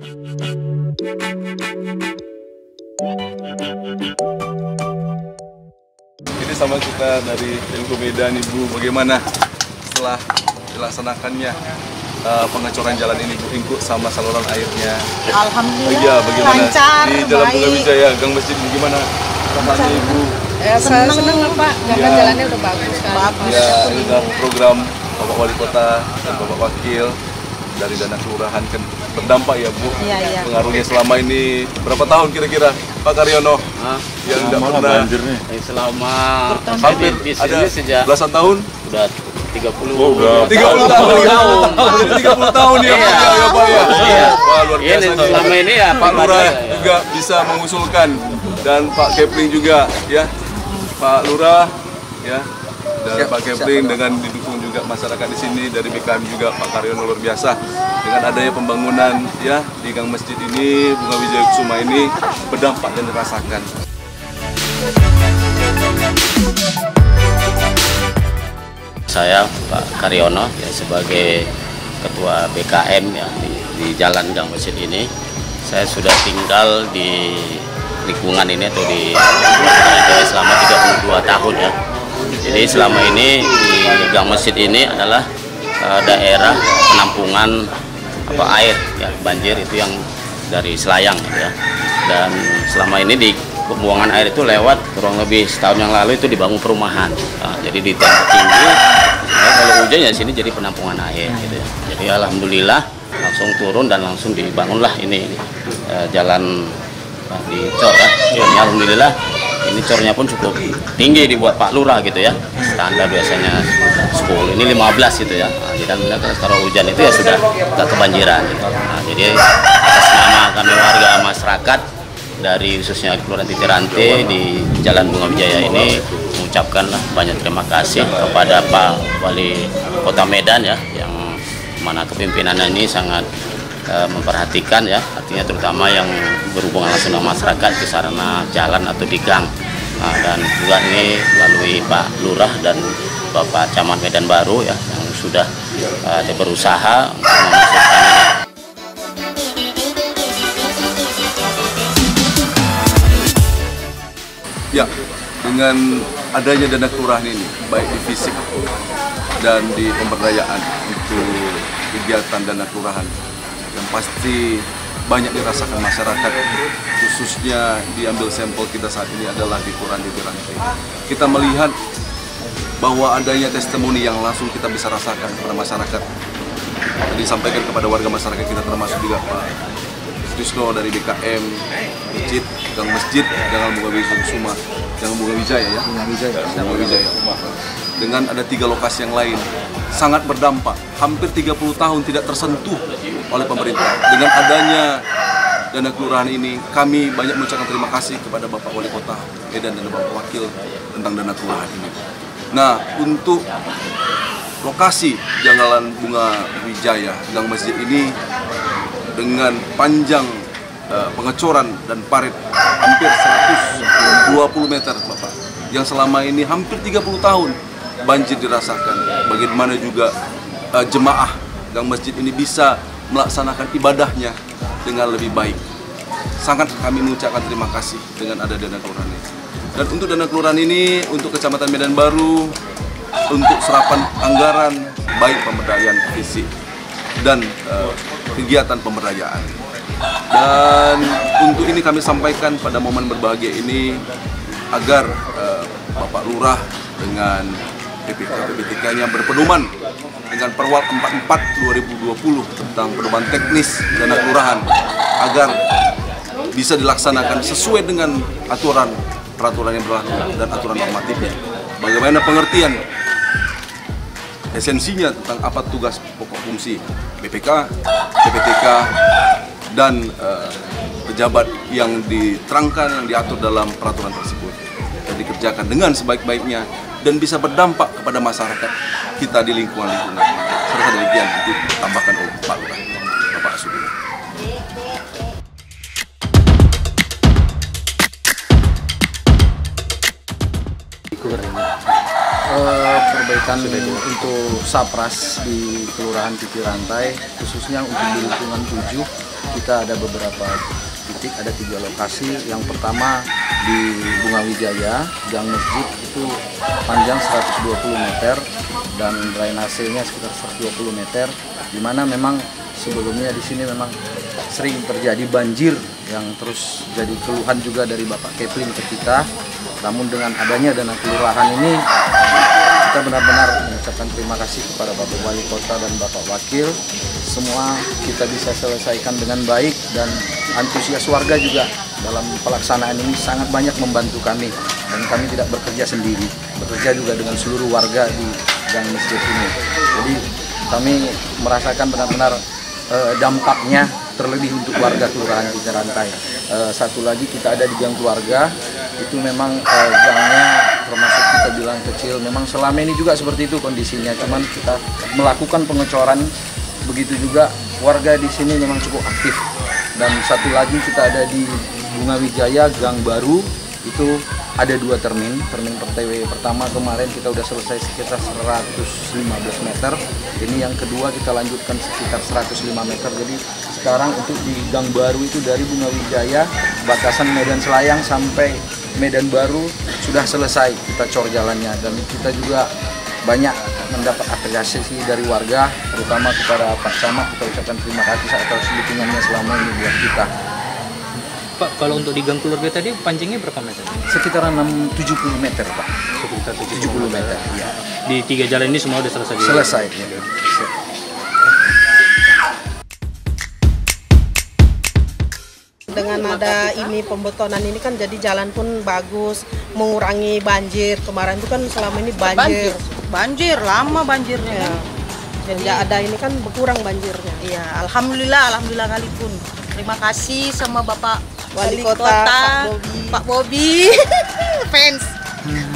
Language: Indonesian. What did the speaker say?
Ini sama kita dari Pemko Medan, Ibu, bagaimana setelah dilaksanakannya pengecoran jalan ini, Bu Ingku, sama saluran airnya? Alhamdulillah, iya, bagaimana lancar, di Jalan baik. Bunga Wijaya, Gang Masjid, bagaimana rasanya, Ibu? Ya, saya senang lah Pak, karena jalannya udah bagus kan. Ya, ini adalah program Bapak Wali Kota dan Bapak Wakil dari dana kelurahan, kan berdampak ya, Bu. Iya. Pengaruhnya selama ini berapa tahun kira-kira, Pak Karyono? Yang tidak pernah banjir nih. Selama hampir di ada sini sejak belasan tahun. udah 30 udah 30 tahun. Jadi 30 tahun ya, Pak, ya, Pak, ya. Iya. Wah, luar biasa Ini nih. selama ini ya Pak Lurah juga bisa mengusulkan, dan Pak Kepling juga, ya, Pak Lurah, ya, dan Pak Kepling dengan didukung juga masyarakat di sini dari BKM juga, Pak Karyono, luar biasa dengan adanya pembangunan ya di Gang Masjid ini, Bunga Wijaya Kusuma ini berdampak dan dirasakan. Saya Pak Karyono ya, sebagai Ketua BKM ya di Jalan Gang Masjid ini. Saya sudah tinggal di lingkungan ini atau di selama 32 tahun ya. Jadi selama ini di Gang Masjid ini adalah daerah penampungan air ya, banjir itu yang dari Selayang gitu ya. Dan selama ini di pembuangan air itu lewat kurang lebih setahun yang lalu itu dibangun perumahan. Nah, jadi di tempat tinggi ya, kalau hujan ya sini jadi penampungan air gitu ya. Jadi alhamdulillah langsung turun dan langsung dibangunlah ini jalan dicor ya. Ini alhamdulillah ini cornya pun cukup tinggi dibuat Pak Lurah gitu ya. Standar biasanya 10, ini 15 gitu ya. Nah, dan kalau hujan itu ya sudah nggak kebanjiran gitu. Nah, jadi atas nama kami warga masyarakat dari khususnya Kelurahan Titirantai di Jalan Bunga Wijaya ini mengucapkanlah banyak terima kasih kepada Pak Wali Kota Medan ya, yang mana kepimpinannya ini sangat memperhatikan ya, artinya terutama yang berhubungan langsung dengan masyarakat di sarana jalan atau di gang. Nah, dan juga ini melalui Pak Lurah dan Bapak Camat Medan Baru ya, yang sudah berusaha untuk memasukkan ini. Ya, dengan adanya dana kelurahan ini, baik di fisik dan di pemberdayaan untuk kegiatan dana kelurahan, yang pasti banyak dirasakan masyarakat, khususnya diambil sampel kita saat ini adalah di Kelurahan Titirantai. Kita melihat bahwa adanya testimoni yang langsung kita bisa rasakan kepada masyarakat. Tadi disampaikan kepada warga masyarakat kita, termasuk juga Pak Trisno dari BKM, Gang Masjid, Jalan Bunga Wijaya Kusuma, Jalan Bunga Wijaya ya, Bunga Wijaya. Dengan ada 3 lokasi yang lain, sangat berdampak. Hampir 30 tahun tidak tersentuh oleh pemerintah. Dengan adanya dana kelurahan ini, kami banyak mengucapkan terima kasih kepada Bapak Wali Kota Medan dan Bapak Wakil tentang dana kelurahan ini. Nah, untuk lokasi Jalan Bunga Wijaya, Gang Masjid ini dengan panjang pengecoran dan parit hampir 120 meter, Bapak, yang selama ini hampir 30 tahun banjir dirasakan. Bagaimana juga jemaah Gang Masjid ini bisa melaksanakan ibadahnya dengan lebih baik. Sangat kami mengucapkan terima kasih dengan ada dana kelurahan ini. Dan untuk dana kelurahan ini, untuk Kecamatan Medan Baru, untuk serapan anggaran, baik pemberdayaan fisik dan kegiatan pemberdayaan. Dan untuk ini kami sampaikan pada momen berbahagia ini, agar Bapak Lurah dengan PPK-nya berpedoman dengan Perwal 44/2020 tentang pedoman teknis dana kelurahan, agar bisa dilaksanakan sesuai dengan peraturan yang berlaku dan aturan normatifnya. Bagaimana pengertian esensinya tentang apa tugas pokok fungsi BPK, PPTK, dan pejabat yang diterangkan, yang diatur dalam peraturan tersebut, dan dikerjakan dengan sebaik-baiknya dan bisa berdampak kepada masyarakat kita di lingkungan. Serta demikian ditambahkan oleh Pak Lurah, Bapak Asudina. Perbaikan untuk sapras di Kelurahan Titirantai, khususnya untuk di lingkungan 7, kita ada beberapa titik, ada 3 lokasi. Yang pertama di Bunga Wijaya, gang masjid itu panjang 120 meter dan drainasenya sekitar 120 meter, di mana memang sebelumnya di sini memang sering terjadi banjir yang terus jadi keluhan juga dari Bapak Kepling ke kita. Namun dengan adanya dana kelurahan ini, kita benar-benar mengucapkan terima kasih kepada Bapak Wali Kota dan Bapak Wakil. Semua kita bisa selesaikan dengan baik dan antusias warga juga dalam pelaksanaan ini sangat banyak membantu kami. Dan kami tidak bekerja sendiri, bekerja juga dengan seluruh warga di gang masjid ini. Jadi kami merasakan benar-benar dampaknya, terlebih untuk warga Kelurahan Cikerantai. Satu lagi kita ada di gang keluarga, itu memang gangnya termasuk kita bilang kecil, memang selama ini juga seperti itu kondisinya, cuman kita melakukan pengecoran, begitu juga warga di sini memang cukup aktif. Dan satu lagi kita ada di Bunga Wijaya, gang baru, itu ada 2 termin pertama kemarin kita udah selesai sekitar 115 meter, ini yang kedua kita lanjutkan sekitar 105 meter. Jadi sekarang untuk di gang baru itu dari Bunga Wijaya, batasan Medan Selayang sampai Medan Baru sudah selesai kita cor jalannya, dan kita juga banyak mendapat apresiasi dari warga, terutama kepada Pak Camat. Kita ucapkan terima kasih atas dukungannya selama ini buat kita. Pak, kalau untuk di gang keluarga tadi panjangnya berapa meter? Sekitar 70 meter, Pak. Sekitar 70 meter, ya. Di 3 jalan ini semua sudah selesai? Selesai, ya. Dengan ada ini pembetonan ini kan jadi jalan pun bagus, mengurangi banjir. Kemarin itu kan selama ini Banjir, lama banjirnya. Ya. Jadi ada ini kan berkurang banjirnya. Iya, alhamdulillah kali pun. Terima kasih sama Bapak Wali Kota, Pak Bobi, fans.